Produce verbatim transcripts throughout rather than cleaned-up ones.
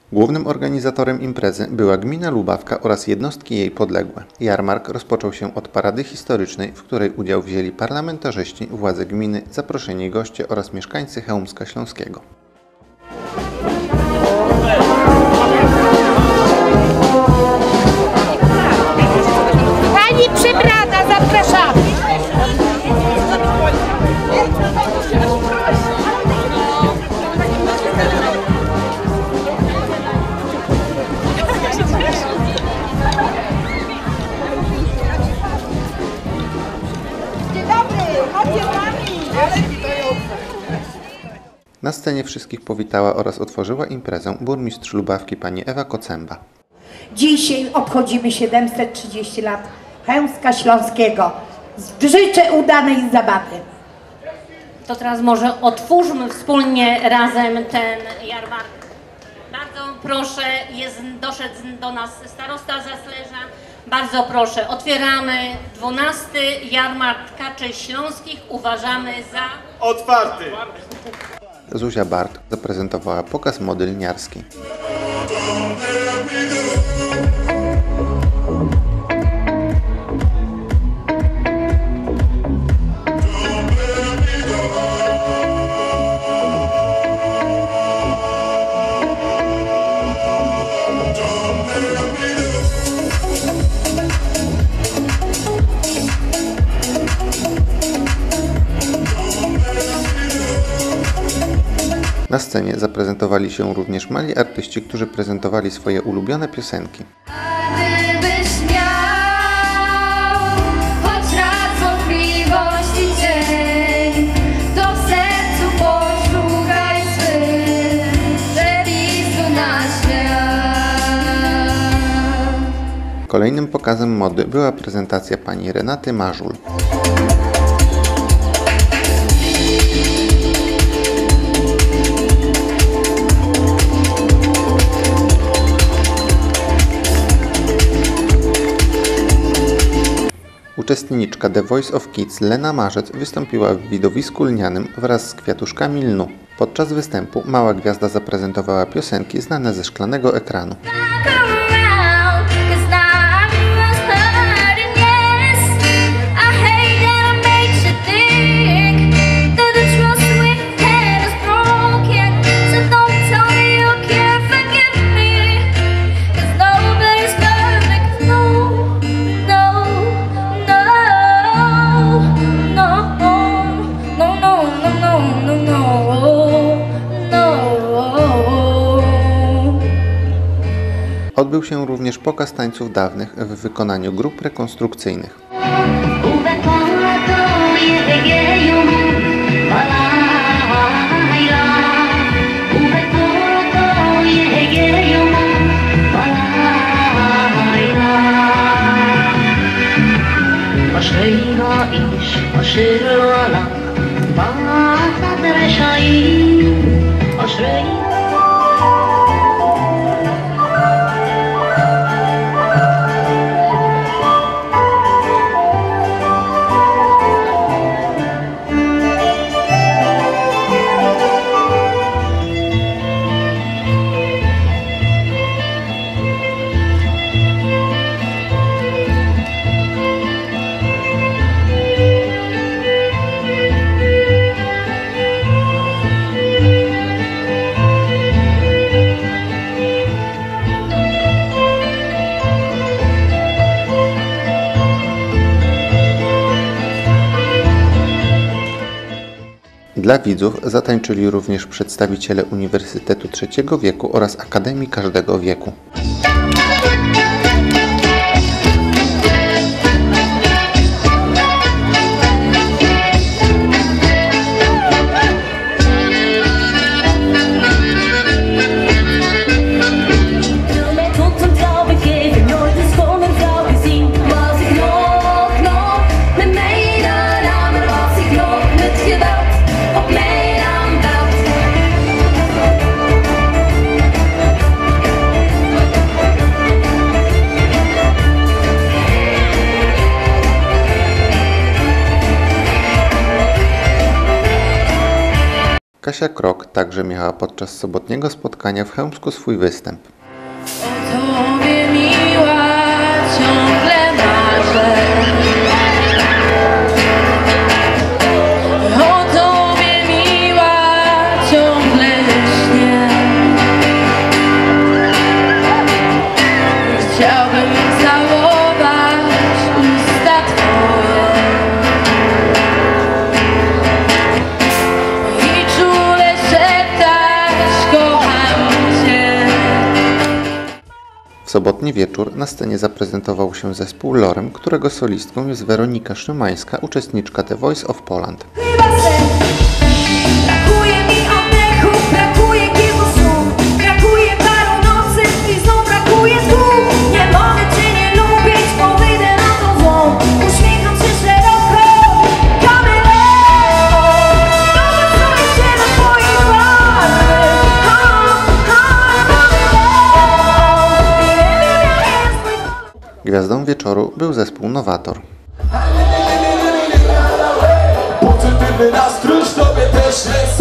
Głównym organizatorem imprezy była gmina Lubawka oraz jednostki jej podległe. Jarmark rozpoczął się od parady historycznej, w której udział wzięli parlamentarzyści, władze gminy, zaproszeni goście oraz mieszkańcy Chełmska Śląskiego. Pani przebrana, zapraszamy! Na scenie wszystkich powitała oraz otworzyła imprezę burmistrz Lubawki pani Ewa Kocemba. Dzisiaj obchodzimy siedemset trzydzieści lat Chełmska Śląskiego. Życzę udanej zabawy. To teraz może otwórzmy wspólnie razem ten jarmark. Bardzo proszę, jest, doszedł do nas starosta Zasleża. Bardzo proszę, otwieramy dwunasty jarmark kaczy śląskich. Uważamy za otwarty. Zuzia Bart zaprezentowała pokaz mody lniarskiej. Na scenie zaprezentowali się również mali artyści, którzy prezentowali swoje ulubione piosenki. Gdybyś miał choć raz wątpliwości cień, to w sercu poszukaj swym przepisu na świat. Kolejnym pokazem mody była prezentacja pani Renaty Marzul. Uczestniczka The Voice of Kids Lena Marzec wystąpiła w widowisku lnianym wraz z kwiatuszkami lnu. Podczas występu mała gwiazda zaprezentowała piosenki znane ze szklanego ekranu. Odbył się również pokaz tańców dawnych w wykonaniu grup rekonstrukcyjnych. Dla widzów zatańczyli również przedstawiciele Uniwersytetu Trzeciego Wieku oraz Akademii Każdego Wieku. Kasia Krok także miała podczas sobotniego spotkania w Chełmsku swój występ. Tobie miła ciągle marzę. O Tobie miła ciągle śnię. Chciałbym całować usta Twoje i czule szeptać kocham Cię. W sobotni wieczór na scenie zaprezentował się zespół Lorem, którego solistką jest Weronika Szymańska, uczestniczka The Voice of Poland. Chyba sen. Brakuje mi oddechów, brakuje kilku słów, brakuje paru nocy i znów brakuje słów. Nie mogę Cię nie lubić, bo wyjdę na tą złą. Uśmiecham się szeroko, kamerą. Zobaczymy się na Twojej twarzy. Ha, ha, ha. Gwiazdą wieczoru był zespół Nowator. Pozytywny nastrój w tobie też jest.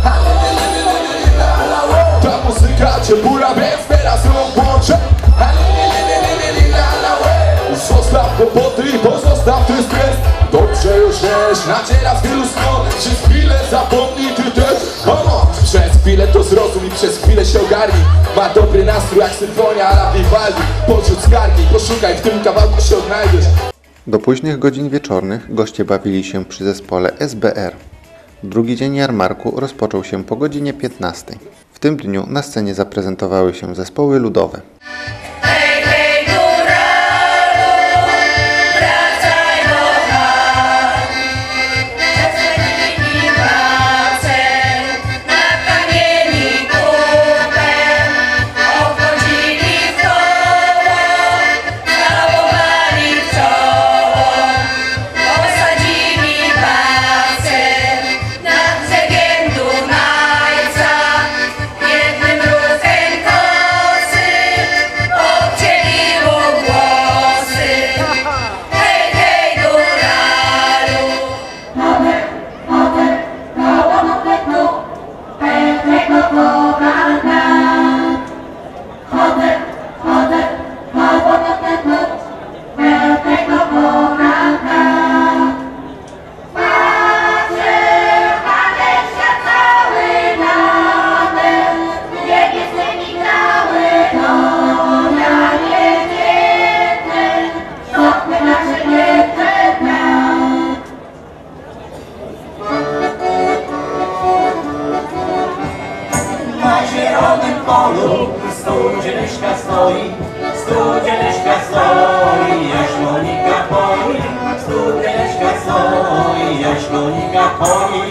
Ta muzyka cię bura, więc teraz ją włączę. Zostaw kłopoty i pozostaw ty stres. Dobrze już wiesz, naciera z wielu stron. Przez chwilę zapomnij ty też. Komo, przez chwilę to zrozum i przez chwilę się ogarnij. Ma dobry nastrój jak symfonia ala Vivaldi. Podrzuć skargi, poszukaj, w tym kawałku się odnajdziesz. Do późnych godzin wieczornych goście bawili się przy zespole S B R. Drugi dzień jarmarku rozpoczął się po godzinie piętnastej. W tym dniu na scenie zaprezentowały się zespoły ludowe. Hej, hej, góralu, wracaj do chat. Przestrzelili pracę na kamieni kupem. Obchodzili w koło, całowali w czoło. Posadzili pracę nad brzegiem Dunajca. Jednym ruchem kosy obcięło włosy. Hej, hej, góralu. Na zielonym polu studzieniszka stoi, studzieniszka stoi, jaśmonika poi, studzieniszka stoi, jaśmonika poi.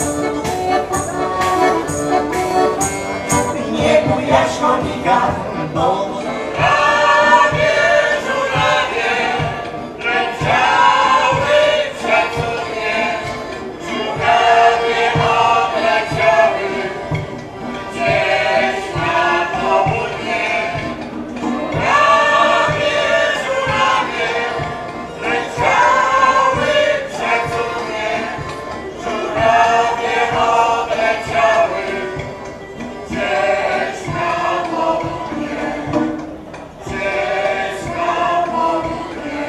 Nie bój jaśmonika, bo żurawie, żurawie, leciały przed mnie, żurawie obleciały. Gdzieś na południe, żurawie, żurawie, leciały przed mnie, żurawie odleciały. Gdzieś na południe, gdzieś na południe,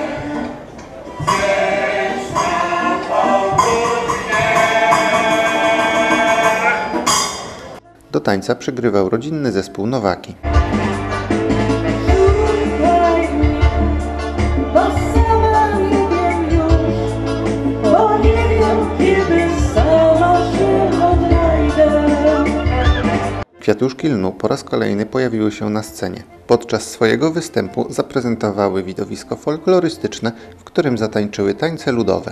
gdzieś na południe. Do tańca przygrywał rodzinny zespół Nowaki. Bo sama nie wiem już, bo nie wiem, kiedy sama się odnajdę. Kwiatuszki Lnu po raz kolejny pojawiły się na scenie. Podczas swojego występu zaprezentowały widowisko folklorystyczne, w którym zatańczyły tańce ludowe.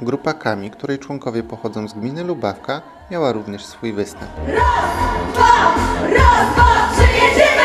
Grupa Kami, której członkowie pochodzą z gminy Lubawka, miała również swój występ. Raz, dwa, raz, dwa, trzy, jedziemy!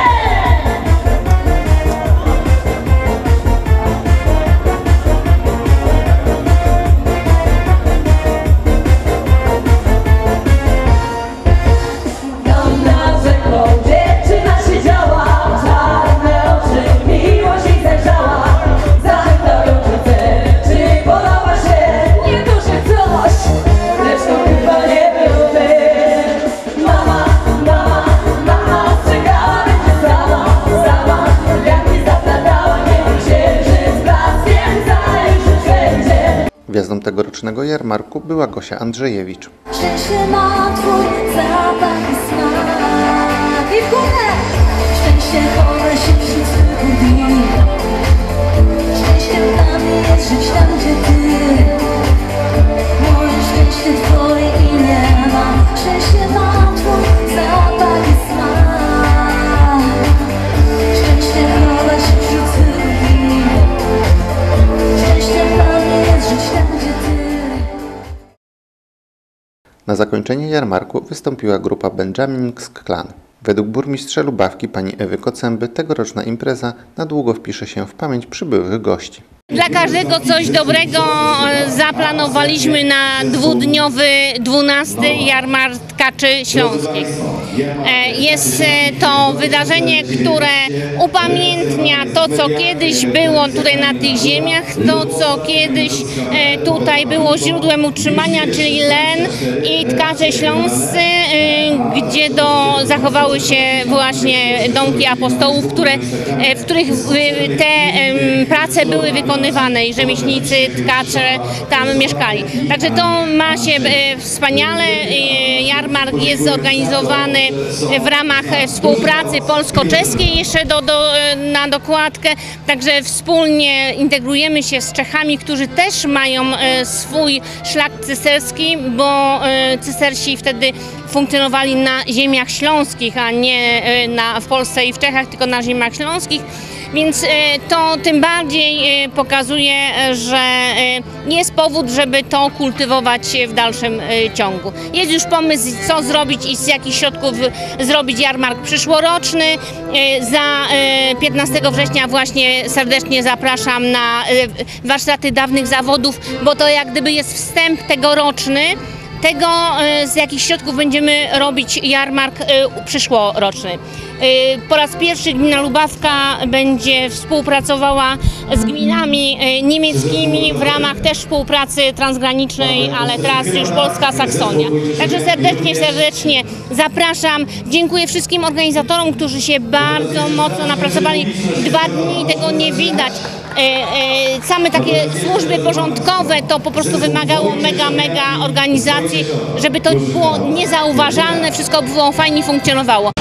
Tam na rzeką dziewczyna siedziała, czarne oczy, miłość jej zajrzała. Zapytał ją, czy chce, czy podoba się, nie to, że coś, lecz to chyba nie był ty. Mama, mama, mama, czekała, będzie sama, sama, jak mi zaplatała, nie księżyc, blaskiem, zajrzeć będzie. Gwiazdą tegorocznego jarmarku była Gosia Andrzejewicz. Szczęście ma twój zapach i smak. I w górę! Szczęście chowa się wśród swych dni. Szczęście dla mnie jest żyć tam, gdzie ty. Moje szczęście twoje imię ma. Szczęście ma twój zapach i smak. Szczęście chowa się wśród swych dni. Szczęście dla mnie jest żyć tam, gdzie ty. Na zakończenie jarmarku wystąpiła grupa Benjamin's Clan. Według burmistrza Lubawki pani Ewy Kocęby tegoroczna impreza na długo wpisze się w pamięć przybyłych gości. Dla każdego coś dobrego zaplanowaliśmy na dwudniowy dwunasty Jarmark Tkaczy Śląskich. Jest to wydarzenie, które upamiętnia to, co kiedyś było tutaj na tych ziemiach, to, co kiedyś tutaj było źródłem utrzymania, czyli Len i Tkacze Śląscy, gdzie do, zachowały się właśnie domki apostołów, które, w których te prace były wykonywane i rzemieślnicy, tkacze tam mieszkali. Także to ma się wspaniale. Jarmark jest zorganizowany w ramach współpracy polsko-czeskiej jeszcze do, do, na dokładkę. Także wspólnie integrujemy się z Czechami, którzy też mają swój szlak cysterski, bo cystersi wtedy funkcjonowali na ziemiach śląskich, a nie na, w Polsce i w Czechach, tylko na ziemiach śląskich. Więc to tym bardziej pokazuje, że jest powód, żeby to kultywować w dalszym ciągu. Jest już pomysł, co zrobić i z jakich środków zrobić jarmark przyszłoroczny. Za piętnastego września właśnie serdecznie zapraszam na warsztaty dawnych zawodów, bo to jak gdyby jest wstęp tegoroczny tego, z jakich środków będziemy robić jarmark przyszłoroczny. Po raz pierwszy gmina Lubawka będzie współpracowała z gminami niemieckimi w ramach też współpracy transgranicznej, ale teraz już Polska Saksonia. Także serdecznie, serdecznie zapraszam. Dziękuję wszystkim organizatorom, którzy się bardzo mocno napracowali. Dwa dni tego nie widać. Same takie służby porządkowe to po prostu wymagało mega, mega organizacji, żeby to było niezauważalne, wszystko było fajnie funkcjonowało.